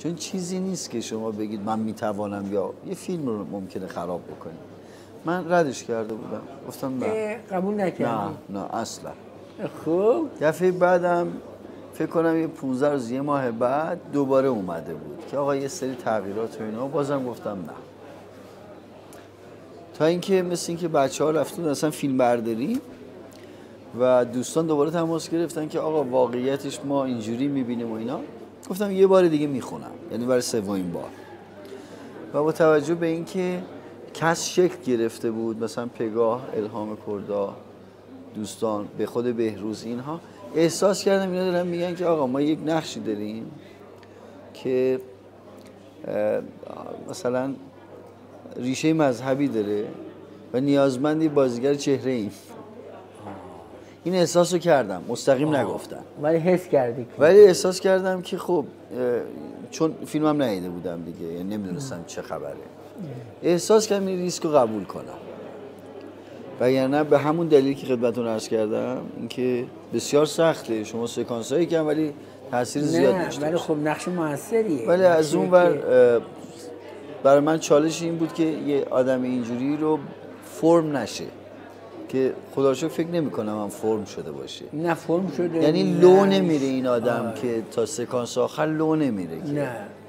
چون چیزی نیست که شما بگید من میتوانم یا یه فیلم رو ممکنه خراب بکنید. من ردش کرده بودم، گفتم نه. قبول نکردی؟ نه اصلا. خب دفعه بعدم فکر کنم یه 15 روز یه ماه بعد دوباره اومده بود که آقا یه سری تغییرات و اینا، بازم گفتم نه. تا اینکه مثل اینکه بچه‌ها رفتن اصلا فیلم برداری و دوستان دوباره تماس گرفتن که آقا واقعیتش ما اینجوری می‌بینیم و اینا. گفتم یه بار دیگه میخونم، یعنی برای سومین بار. و با توجه به اینکه کس شکل گرفته بود، مثلا پگاه، الهام کردا، دوستان، به خود بهروز، اینها احساس کردم اینا دارن میگن که آقا ما یک نقشی داریم که مثلا ریشه مذهبی داره و نیازمندی بازیگر چهره ایم. این احساس رو کردم، مستقیم نگفتم ولی حس کردی. ولی احساس کردم که خب چون فیلمم ندیده بودم دیگه، یعنی نمیدونستم چه خبره. احساس کردم این ریسک رو قبول کنم. وگرنه به همون دلیلی که خدمتتون عرض کردم، اینکه بسیار سخته شما سکانسایی کردن ولی تاثیر زیاد داشته. ولی خب نقش موثریه. ولی از اون ور برای من چالش این بود که یه آدم اینجوری رو فرم نشه، که خدا رو شکر فکر نمی‌کنم هم فرم شده باشه. نه فرم شده، یعنی لو نمیره این آدم که تا سکانس آخر لو نمیره که نه